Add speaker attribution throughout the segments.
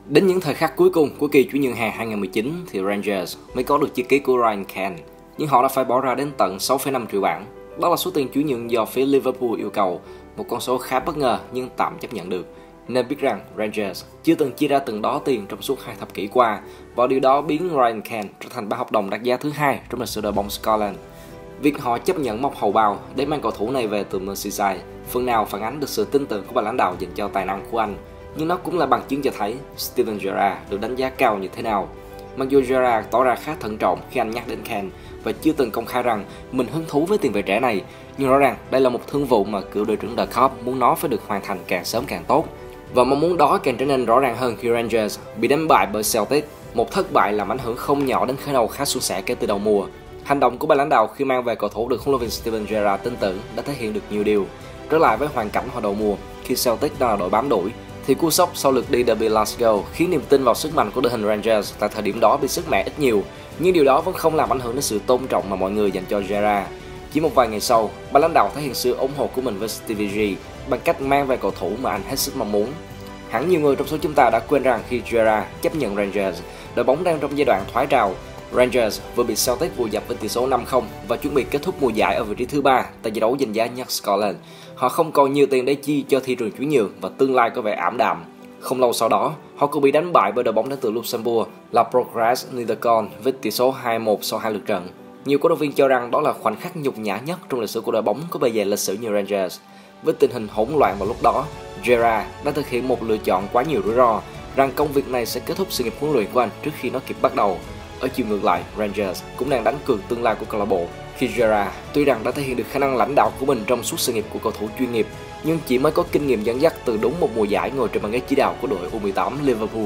Speaker 1: Đến những thời khắc cuối cùng của kỳ chuyển nhượng hè 2019 thì Rangers mới có được chữ ký của Ryan Kent, nhưng họ đã phải bỏ ra đến tận 6,5 triệu bảng. Đó là số tiền chuyển nhượng do phía Liverpool yêu cầu, một con số khá bất ngờ nhưng tạm chấp nhận được. Nên biết rằng Rangers chưa từng chia ra từng đó tiền trong suốt 2 thập kỷ qua, và điều đó biến Ryan Kent trở thành 3 hợp đồng đắt giá thứ hai trong lịch sử đội bóng Scotland. Việc họ chấp nhận móc hầu bao để mang cầu thủ này về từ Merseyside phần nào phản ánh được sự tin tưởng của ban lãnh đạo dành cho tài năng của anh, nhưng nó cũng là bằng chứng cho thấy Steven Gerrard được đánh giá cao như thế nào. Mặc dù Gerrard tỏ ra khá thận trọng khi anh nhắc đến Kent và chưa từng công khai rằng mình hứng thú với tiền vệ trẻ này, nhưng rõ ràng đây là một thương vụ mà cựu đội trưởng The Kop muốn nó phải được hoàn thành càng sớm càng tốt. Và mong muốn đó càng trở nên rõ ràng hơn khi Rangers bị đánh bại bởi Celtic, một thất bại làm ảnh hưởng không nhỏ đến khởi đầu khá suôn sẻ kể từ đầu mùa. Hành động của ban lãnh đạo khi mang về cầu thủ được huấn luyện viên Steven Gerrard tin tưởng đã thể hiện được nhiều điều. Trở lại với hoàn cảnh hồi đầu mùa, khi Celtic đang là đội bám đuổi, thì cú sốc sau lượt đi derby Glasgow khiến niềm tin vào sức mạnh của đội hình Rangers tại thời điểm đó bị sứt mẻ ít nhiều, nhưng điều đó vẫn không làm ảnh hưởng đến sự tôn trọng mà mọi người dành cho Gerrard. Chỉ một vài ngày sau, ban lãnh đạo thể hiện sự ủng hộ của mình với Stevie G bằng cách mang về cầu thủ mà anh hết sức mong muốn. Hẳn nhiều người trong số chúng ta đã quên rằng khi Gerrard chấp nhận Rangers, đội bóng đang trong giai đoạn thoái trào. Rangers vừa bị Celtic vùi dập với tỷ số 5-0 và chuẩn bị kết thúc mùa giải ở vị trí thứ 3 tại giải đấu danh giá nhất Scotland. Họ không còn nhiều tiền để chi cho thị trường chuyển nhượng và tương lai có vẻ ảm đạm. Không lâu sau đó, họ cũng bị đánh bại bởi đội bóng đến từ Luxembourg là Progrès Niederkorn với tỷ số 2-1 sau 2 lượt trận. Nhiều cổ động viên cho rằng đó là khoảnh khắc nhục nhã nhất trong lịch sử của đội bóng có bề dày lịch sử như Rangers. Với tình hình hỗn loạn vào lúc đó, Gerrard đã thực hiện một lựa chọn quá nhiều rủi ro, rằng công việc này sẽ kết thúc sự nghiệp huấn luyện của anh trước khi nó kịp bắt đầu. Ở chiều ngược lại, Rangers cũng đang đánh cược tương lai của câu lạc bộ khi Gerrard tuy rằng đã thể hiện được khả năng lãnh đạo của mình trong suốt sự nghiệp của cầu thủ chuyên nghiệp, nhưng chỉ mới có kinh nghiệm dẫn dắt từ đúng một mùa giải ngồi trên băng ghế chỉ đạo của đội U18 Liverpool.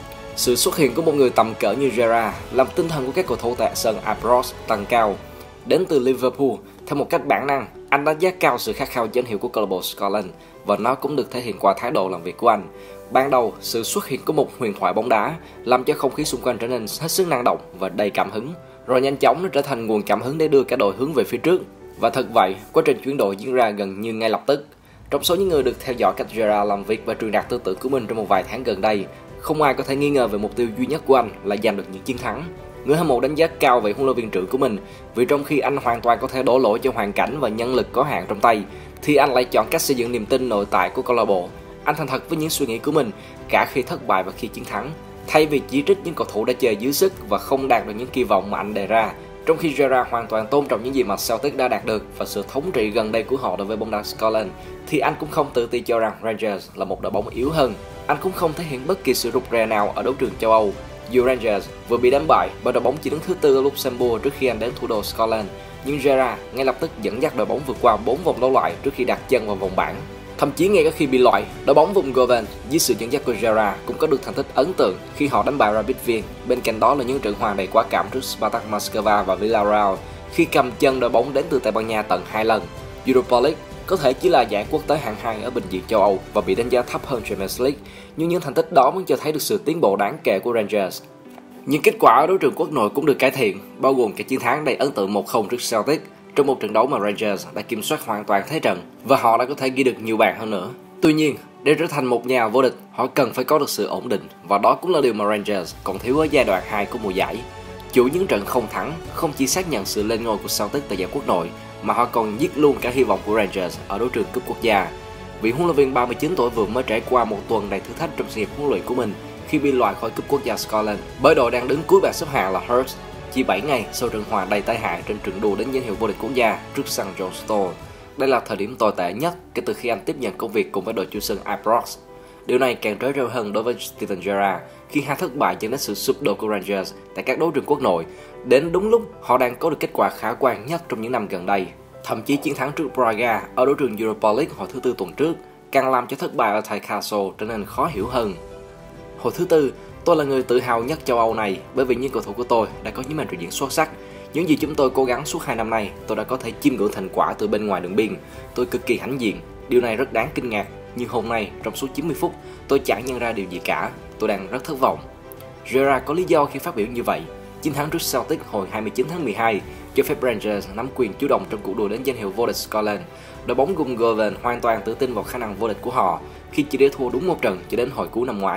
Speaker 1: Sự xuất hiện của một người tầm cỡ như Gerrard làm tinh thần của các cầu thủ tại sân Ibrox tăng cao. Đến từ Liverpool, theo một cách bản năng, anh đánh giá cao sự khát khao danh hiệu của câu lạc bộ Scotland và nó cũng được thể hiện qua thái độ làm việc của anh. Ban đầu, sự xuất hiện của một huyền thoại bóng đá làm cho không khí xung quanh trở nên hết sức năng động và đầy cảm hứng, rồi nhanh chóng nó trở thành nguồn cảm hứng để đưa cả đội hướng về phía trước. Và thật vậy, quá trình chuyển đổi diễn ra gần như ngay lập tức. Trong số những người được theo dõi cách Gerrard làm việc và truyền đạt tư tưởng của mình trong một vài tháng gần đây, không ai có thể nghi ngờ về mục tiêu duy nhất của anh là giành được những chiến thắng. Người hâm mộ đánh giá cao về huấn luyện viên trưởng của mình, vì trong khi anh hoàn toàn có thể đổ lỗi cho hoàn cảnh và nhân lực có hạn trong tay, thì anh lại chọn cách xây dựng niềm tin nội tại của câu lạc bộ. Anh thành thật với những suy nghĩ của mình, cả khi thất bại và khi chiến thắng, thay vì chỉ trích những cầu thủ đã chơi dưới sức và không đạt được những kỳ vọng mà anh đề ra. Trong khi Gerrard hoàn toàn tôn trọng những gì mà Celtic đã đạt được và sự thống trị gần đây của họ đối với bóng đá Scotland, thì anh cũng không tự ti cho rằng Rangers là một đội bóng yếu hơn. Anh cũng không thể hiện bất kỳ sự rụt rè nào ở đấu trường châu Âu. Dù Rangers vừa bị đánh bại bởi đội bóng chỉ đứng thứ 4 ở Luxembourg trước khi anh đến thủ đô Scotland, nhưng Gerrard ngay lập tức dẫn dắt đội bóng vượt qua 4 vòng đấu loại trước khi đặt chân vào vòng bảng. Thậm chí ngay cả khi bị loại, đội bóng vùng Govan dưới sự dẫn dắt của Gerrard cũng có được thành tích ấn tượng khi họ đánh bại Rapid Wien. Bên cạnh đó là những trận hòa đầy quả cảm trước Spartak Moscow và Villarreal khi cầm chân đội bóng đến từ Tây Ban Nha tận 2 lần. Europa League có thể chỉ là giải quốc tế hạng 2 ở bình diện châu Âu và bị đánh giá thấp hơn Champions League, nhưng những thành tích đó vẫn cho thấy được sự tiến bộ đáng kể của Rangers. Những kết quả ở đấu trường quốc nội cũng được cải thiện, bao gồm cả chiến thắng đầy ấn tượng 1-0 trước Celtic trong một trận đấu mà Rangers đã kiểm soát hoàn toàn thế trận và họ đã có thể ghi được nhiều bàn hơn nữa. Tuy nhiên, để trở thành một nhà vô địch, họ cần phải có được sự ổn định, và đó cũng là điều mà Rangers còn thiếu ở giai đoạn 2 của mùa giải. Chủ những trận không thắng không chỉ xác nhận sự lên ngôi của Celtic tại giải quốc nội, mà họ còn giết luôn cả hy vọng của Rangers ở đấu trường cúp quốc gia. Vị huấn luyện viên 39 tuổi vừa mới trải qua một tuần đầy thử thách trong sự nghiệp huấn luyện của mình khi bị loại khỏi cúp quốc gia Scotland bởi đội đang đứng cuối bảng xếp hạng là Hearts, chỉ 7 ngày sau trận hòa đầy tai hại trên trận đua đến danh hiệu vô địch quốc gia trước sân John Stoll. Đây là thời điểm tồi tệ nhất kể từ khi anh tiếp nhận công việc cùng với đội chủ sân Ibrox. Điều này càng trớ trêu hơn đối với Steven Gerrard khi hai thất bại dẫn đến sự sụp đổ của Rangers tại các đấu trường quốc nội, đến đúng lúc họ đang có được kết quả khả quan nhất trong những năm gần đây. Thậm chí chiến thắng trước Braga ở đấu trường Europa League hồi thứ 4 tuần trước càng làm cho thất bại ở Tynecastle trở nên khó hiểu hơn. Hồi thứ 4, tôi là người tự hào nhất châu Âu này bởi vì những cầu thủ của tôi đã có những màn trình diễn xuất sắc. Những gì chúng tôi cố gắng suốt 2 năm nay, tôi đã có thể chiêm ngưỡng thành quả từ bên ngoài đường biên. Tôi cực kỳ hãnh diện, điều này rất đáng kinh ngạc. Nhưng hôm nay, trong suốt 90 phút, tôi chẳng nhận ra điều gì cả. Tôi đang rất thất vọng. Gerrard có lý do khi phát biểu như vậy. Chiến thắng trước Celtic hồi 29 tháng 12 cho phép Rangers nắm quyền chủ động trong cuộc đua đến danh hiệu vô địch Scotland. Đội bóng Gungoven hoàn toàn tự tin vào khả năng vô địch của họ khi chỉ để thua đúng một trận cho đến hồi cuối năm ngoái.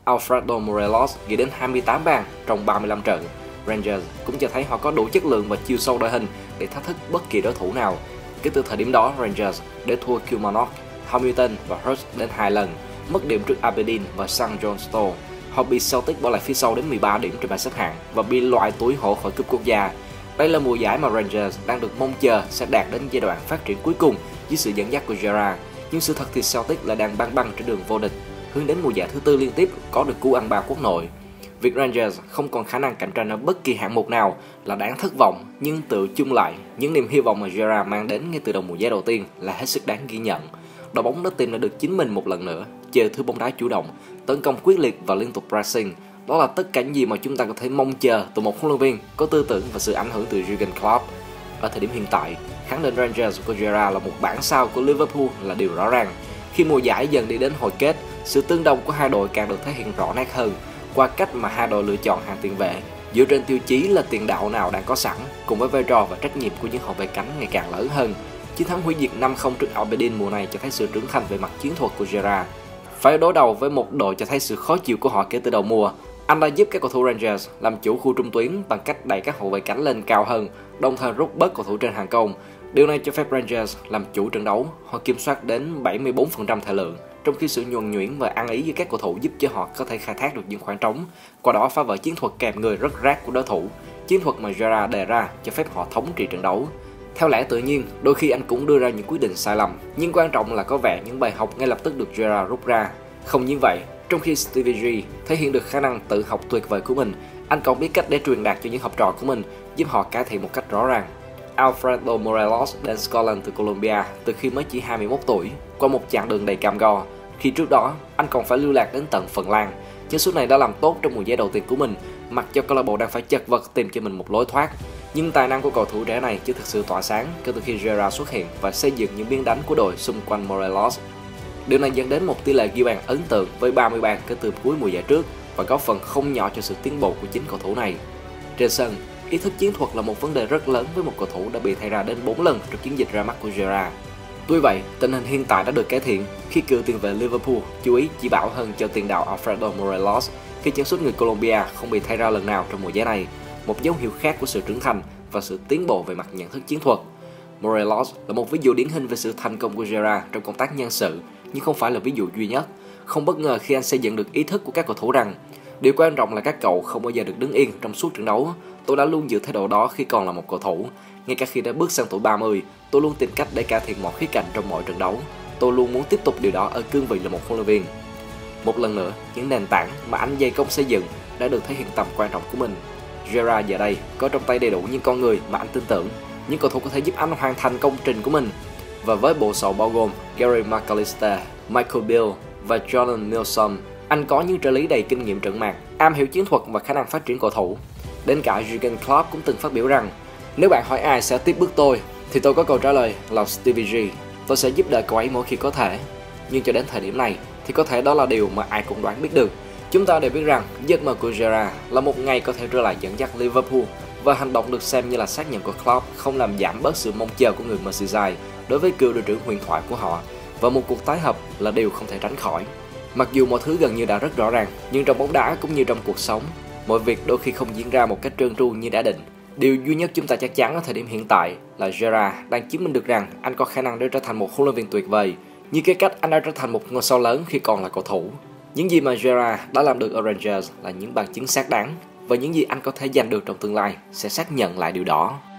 Speaker 1: Alfredo Morelos ghi đến 28 bàn trong 35 trận. Rangers cũng cho thấy họ có đủ chất lượng và chiều sâu đội hình để thách thức bất kỳ đối thủ nào. Kể từ thời điểm đó, Rangers để thua Kilmarnock, Hamilton và Hurst đến 2 lần, mất điểm trước Aberdeen và St Johnstone. Họ bị Celtic bỏ lại phía sau đến 13 điểm trên bảng xếp hạng và bị loại túi hổ khỏi cúp quốc gia. Đây là mùa giải mà Rangers đang được mong chờ sẽ đạt đến giai đoạn phát triển cuối cùng dưới sự dẫn dắt của Gerrard. Nhưng sự thật thì Celtic lại đang băng băng trên đường vô địch, hướng đến mùa giải thứ tư liên tiếp có được cú ăn ba quốc nội. Việc Rangers không còn khả năng cạnh tranh ở bất kỳ hạng mục nào là đáng thất vọng, nhưng tự chung lại, những niềm hy vọng mà Gerrard mang đến ngay từ đầu mùa giải đầu tiên là hết sức đáng ghi nhận. Đội bóng đã tìm lại được chính mình một lần nữa, chơi thứ bóng đá chủ động, tấn công quyết liệt và liên tục pressing. Đó là tất cả những gì mà chúng ta có thể mong chờ từ một huấn luyện viên có tư tưởng và sự ảnh hưởng từ Jurgen Klopp. Ở thời điểm hiện tại, khẳng định Rangers của Gerrard là một bản sao của Liverpool là điều rõ ràng. Khi mùa giải dần đi đến hồi kết, sự tương đồng của hai đội càng được thể hiện rõ nét hơn qua cách mà hai đội lựa chọn hàng tiền vệ dựa trên tiêu chí là tiền đạo nào đang có sẵn, cùng với vai trò và trách nhiệm của những hậu vệ cánh ngày càng lớn hơn. Chiến thắng hủy diệt 5-0 trước Aberdeen mùa này cho thấy sự trưởng thành về mặt chiến thuật của Gerrard. Phải đối đầu với một đội cho thấy sự khó chịu của họ kể từ đầu mùa, anh đã giúp các cầu thủ Rangers làm chủ khu trung tuyến bằng cách đẩy các hậu vệ cánh lên cao hơn, đồng thời rút bớt cầu thủ trên hàng công. Điều này cho phép Rangers làm chủ trận đấu, họ kiểm soát đến 74% thời lượng, trong khi sự nhuần nhuyễn và ăn ý với các cầu thủ giúp cho họ có thể khai thác được những khoảng trống, qua đó phá vỡ chiến thuật kèm người rất rác của đối thủ, chiến thuật mà Gerrard đề ra cho phép họ thống trị trận đấu. Theo lẽ tự nhiên, đôi khi anh cũng đưa ra những quyết định sai lầm, nhưng quan trọng là có vẻ những bài học ngay lập tức được Gerrard rút ra. Không những vậy, trong khi Stevie G thể hiện được khả năng tự học tuyệt vời của mình, anh còn biết cách để truyền đạt cho những học trò của mình, giúp họ cải thiện một cách rõ ràng. Alfredo Morelos đến Scotland từ Colombia từ khi mới chỉ 21 tuổi, qua một chặng đường đầy cam go. Khi trước đó, anh còn phải lưu lạc đến tận Phần Lan. Chân sút này đã làm tốt trong mùa giải đầu tiên của mình, mặc cho câu lạc bộ đang phải chật vật tìm cho mình một lối thoát. Nhưng tài năng của cầu thủ trẻ này chưa thực sự tỏa sáng kể từ khi Gerrard xuất hiện và xây dựng những biên đánh của đội xung quanh Morelos. Điều này dẫn đến một tỷ lệ ghi bàn ấn tượng với 30 bàn kể từ cuối mùa giải trước và góp phần không nhỏ cho sự tiến bộ của chính cầu thủ này. Trên sân, ý thức chiến thuật là một vấn đề rất lớn với một cầu thủ đã bị thay ra đến 4 lần trong chiến dịch ra mắt của Gerrard. Tuy vậy, tình hình hiện tại đã được cải thiện khi cựu tiền vệ Liverpool chú ý chỉ bảo hơn cho tiền đạo Alfredo Morelos khi chân sút người Colombia không bị thay ra lần nào trong mùa giải này, một dấu hiệu khác của sự trưởng thành và sự tiến bộ về mặt nhận thức chiến thuật. Morelos là một ví dụ điển hình về sự thành công của Gerrard trong công tác nhân sự, nhưng không phải là ví dụ duy nhất. Không bất ngờ khi anh xây dựng được ý thức của các cầu thủ rằng điều quan trọng là các cậu không bao giờ được đứng yên trong suốt trận đấu. Tôi đã luôn giữ thái độ đó khi còn là một cầu thủ. Ngay cả khi đã bước sang tuổi 30, tôi luôn tìm cách để cải thiện mọi khía cạnh trong mọi trận đấu. Tôi luôn muốn tiếp tục điều đó ở cương vị là một huấn luyện viên. Một lần nữa, những nền tảng mà anh dày công xây dựng đã được thể hiện tầm quan trọng của mình. Gerrard giờ đây có trong tay đầy đủ những con người mà anh tin tưởng, những cầu thủ có thể giúp anh hoàn thành công trình của mình. Và với bộ sậu bao gồm Gary McAllister, Michael Beale và Jordan Nilsson, anh có những trợ lý đầy kinh nghiệm trận mạc, am hiểu chiến thuật và khả năng phát triển cầu thủ. Đến cả Jurgen Klopp cũng từng phát biểu rằng, nếu bạn hỏi ai sẽ tiếp bước tôi, thì tôi có câu trả lời là Stevie G. Tôi sẽ giúp đỡ cậu ấy mỗi khi có thể. Nhưng cho đến thời điểm này, thì có thể đó là điều mà ai cũng đoán biết được. Chúng ta đều biết rằng giấc mơ của Gerrard là một ngày có thể trở lại dẫn dắt Liverpool, và hành động được xem như là xác nhận của Klopp không làm giảm bớt sự mong chờ của người Merseyside đối với cựu đội trưởng huyền thoại của họ, và một cuộc tái hợp là điều không thể tránh khỏi. Mặc dù mọi thứ gần như đã rất rõ ràng, nhưng trong bóng đá cũng như trong cuộc sống, mọi việc đôi khi không diễn ra một cách trơn tru như đã định. Điều duy nhất chúng ta chắc chắn ở thời điểm hiện tại là Gerrard đang chứng minh được rằng anh có khả năng để trở thành một huấn luyện viên tuyệt vời, như cái cách anh đã trở thành một ngôi sao lớn khi còn là cầu thủ. Những gì mà Gerrard đã làm được ở Rangers là những bằng chứng xác đáng, và những gì anh có thể giành được trong tương lai sẽ xác nhận lại điều đó.